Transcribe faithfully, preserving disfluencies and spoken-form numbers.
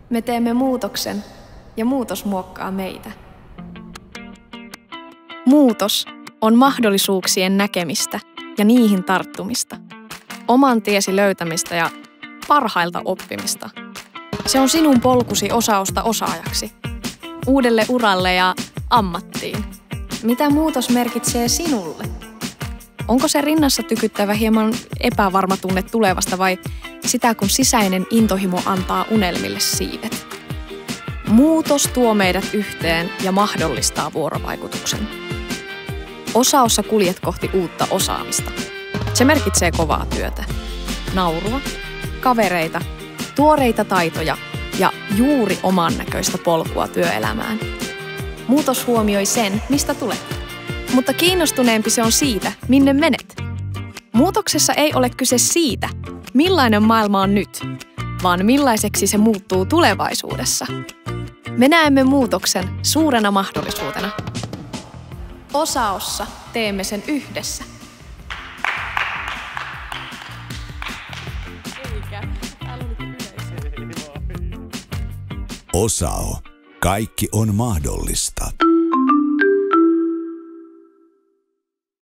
Me teemme muutoksen ja muutos muokkaa meitä. Muutos on mahdollisuuksien näkemistä ja niihin tarttumista. Oman tiesi löytämistä ja parhailta oppimista. Se on sinun polkusi osaosta osaajaksi. Uudelle uralle ja ammattiin. Mitä muutos merkitsee sinulle? Onko se rinnassa tykyttävä hieman epävarma tunne tulevasta vai sitä, kun sisäinen intohimo antaa unelmille siivet? Muutos tuo meidät yhteen ja mahdollistaa vuorovaikutuksen. Osaossa kuljet kohti uutta osaamista. Se merkitsee kovaa työtä, naurua, kavereita, tuoreita taitoja ja juuri oman näköistä polkua työelämään. Muutos huomioi sen, mistä tulet. Mutta kiinnostuneempi se on siitä, minne menet. Muutoksessa ei ole kyse siitä, millainen maailma on nyt, vaan millaiseksi se muuttuu tulevaisuudessa. Me näemme muutoksen suurena mahdollisuutena. Osaossa teemme sen yhdessä. OSAO. Kaikki on mahdollista.